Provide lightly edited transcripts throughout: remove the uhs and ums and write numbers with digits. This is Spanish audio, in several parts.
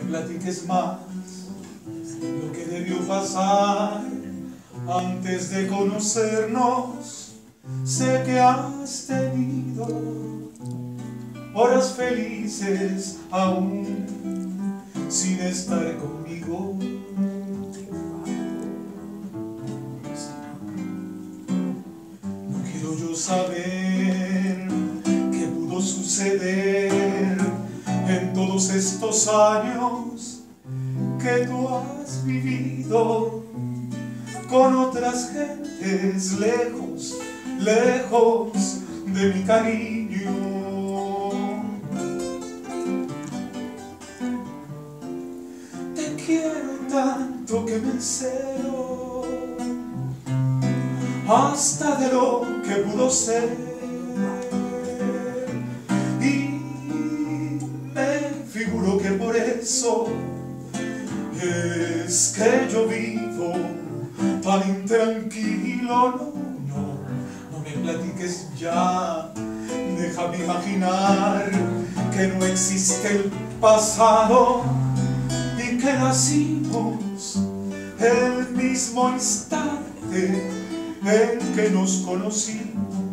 platiques más lo que debió pasar antes de conocernos. Sé que has tenido horas felices aún sin estar conmigo. No quiero yo saber qué pudo suceder en todos estos años que tú has vivido con otras gentes lejos, lejos de mi cariño. Te quiero tanto que me celo hasta de lo que pudo ser, y me figuro que por eso es que yo vivo tan intranquilo. No me platiques ya, déjame imaginar que no existe el pasado y que nacimos el mismo instante en que nos conocimos.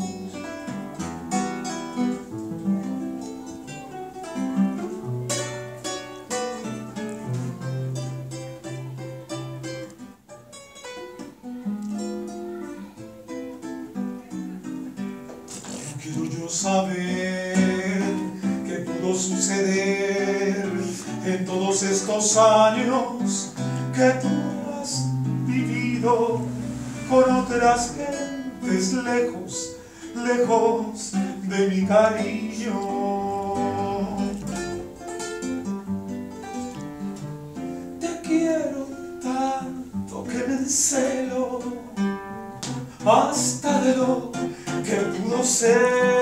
Quiero yo saber qué pudo suceder en todos estos años que tú has vivido con otras gentes lejos, lejos de mi cariño. Te quiero tanto que me encelo hasta de lo que pudo ser,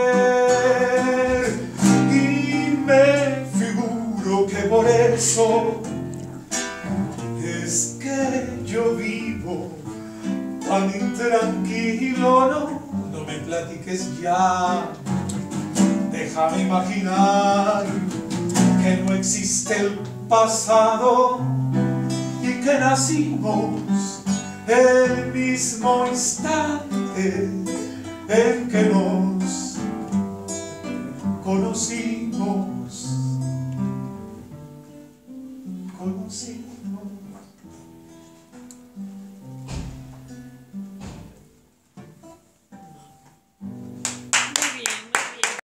y me figuro que por eso es que yo vivo tan intranquilo. No me platiques ya, déjame imaginar que no existe el pasado y que nacimos el mismo instante en que nos conocimos.